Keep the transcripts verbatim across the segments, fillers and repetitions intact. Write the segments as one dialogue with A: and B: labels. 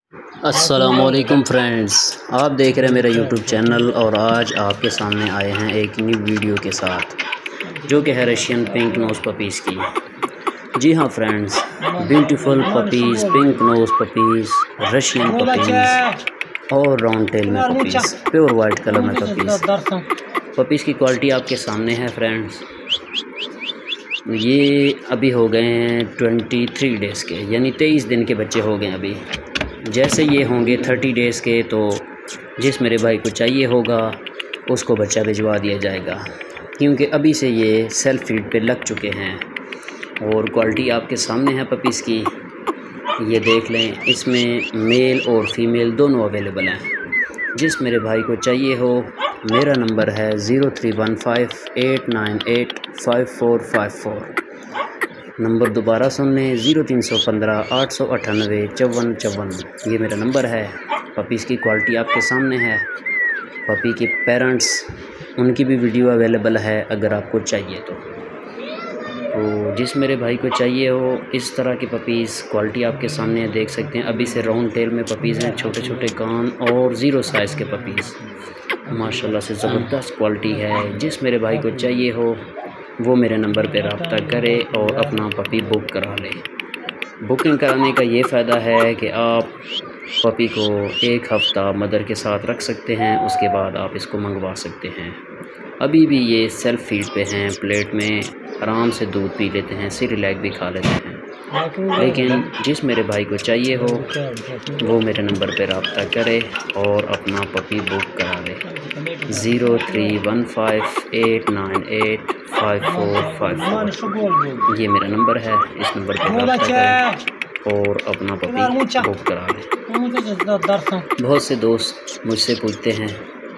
A: अस्सलामुअलैकुम फ्रेंड्स, आप देख रहे हैं मेरा यूट्यूब चैनल और आज आपके सामने आए हैं एक न्यू वीडियो के साथ जो कि है रशियन पिंक नोज़ पपीज़ की। जी हाँ friends, beautiful puppies, pink nose puppies, Russian puppies और राउंड टेल में पपीज़, प्योर वाइट कलर में पपीज़। पपीज़ की क्वालिटी आपके सामने है फ्रेंड्स। ये अभी हो गए हैं ट्वेंटी थ्री डेज़ के, यानी तेईस दिन के बच्चे हो गए अभी। जैसे ये होंगे थर्टी डेज़ के तो जिस मेरे भाई को चाहिए होगा उसको बच्चा भिजवा दिया जाएगा, क्योंकि अभी से ये सेल्फ फीड पे लग चुके हैं। और क्वालिटी आपके सामने है पपीज़ की, ये देख लें। इसमें मेल और फीमेल दोनों अवेलेबल हैं। जिस मेरे भाई को चाहिए हो, मेरा नंबर है zero three one five eight nine eight five four five four. Number दोबारा सुन लें, ज़ीरो तीन सौ पंद्रह आठ सौ अट्ठानवे चौवन चौवन। ये मेरा नंबर है। पपीज़ की क्वालिटी आपके सामने है। पपी के पेरेंट्स, उनकी भी वीडियो अवेलेबल है अगर आपको चाहिए तो। तो जिस मेरे भाई को चाहिए हो, इस तरह की पपीज़ क्वालिटी आपके सामने देख सकते हैं। अभी से राउंड टेल में पपीज़ हैं, छोटे छोटे कान और ज़ीरो साइज़ के पपीज़ माशाल्लाह से ज़बरदस्त क्वालिटी है। जिस मेरे भाई को चाहिए हो वो मेरे नंबर पे रब्ता करे और अपना पपी बुक करा ले। बुकिंग कराने का ये फ़ायदा है कि आप पपी को एक हफ़्ता मदर के साथ रख सकते हैं, उसके बाद आप इसको मंगवा सकते हैं। अभी भी ये सेल्फ फीड पे हैं, प्लेट में आराम से दूध पी लेते हैं, सिरिलैक भी खा लेते हैं। लेकिन जिस मेरे भाई को चाहिए हो वो मेरे नंबर पे रब्ता करे और अपना पपी बुक करा ले। Zero three one five eight nine eight five four five four ये मेरा नंबर है। इस नंबर पर रब्ता करें और अपना पपी बुक करा लें। बहुत से दोस्त मुझसे पूछते हैं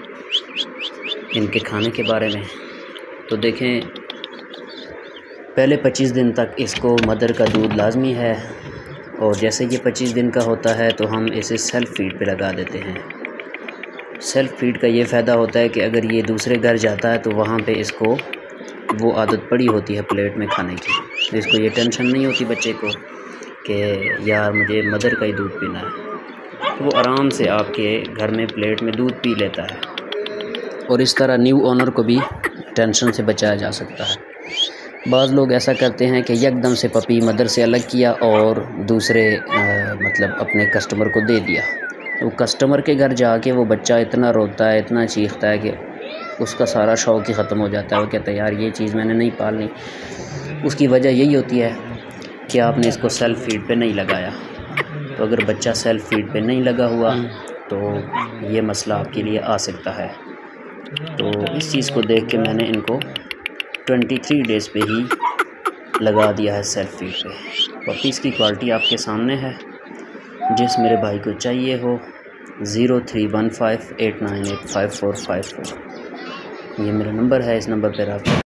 A: इनके खाने के बारे में, तो देखें, पहले पच्चीस दिन तक इसको मदर का दूध लाजमी है और जैसे ये पच्चीस दिन का होता है तो हम इसे सेल्फ फीड पे लगा देते हैं। सेल्फ फीड का ये फ़ायदा होता है कि अगर ये दूसरे घर जाता है तो वहाँ पे इसको वो आदत पड़ी होती है प्लेट में खाने की, तो इसको ये टेंशन नहीं होती बच्चे को कि यार मुझे मदर का ही दूध पीना है। तो वो आराम से आपके घर में प्लेट में दूध पी लेता है और इस तरह न्यू ओनर को भी टेंशन से बचाया जा सकता है। बाज़ लोग ऐसा करते हैं कि यकदम से पपी मदर से अलग किया और दूसरे आ, मतलब अपने कस्टमर को दे दिया, तो कस्टमर के घर जाके वो बच्चा इतना रोता है, इतना चीखता है कि उसका सारा शौक़ ही ख़त्म हो जाता है। वो कहता है यार ये चीज़ मैंने नहीं पालनी। उसकी वजह यही होती है कि आपने इसको सेल्फ फीड पे नहीं लगाया। तो अगर बच्चा सेल्फ फीड पे नहीं लगा हुआ तो ये मसला आपके लिए आ सकता है। तो इस चीज़ को देख के मैंने इनको ट्वेंटी थ्री डेज़ पे ही लगा दिया है सेल्फ फीड पे। पपीज़ की क्वालिटी आपके सामने है। जिस मेरे भाई को चाहिए हो, zero three one five eight nine eight five four five four ये मेरा नंबर है। इस नंबर पर आप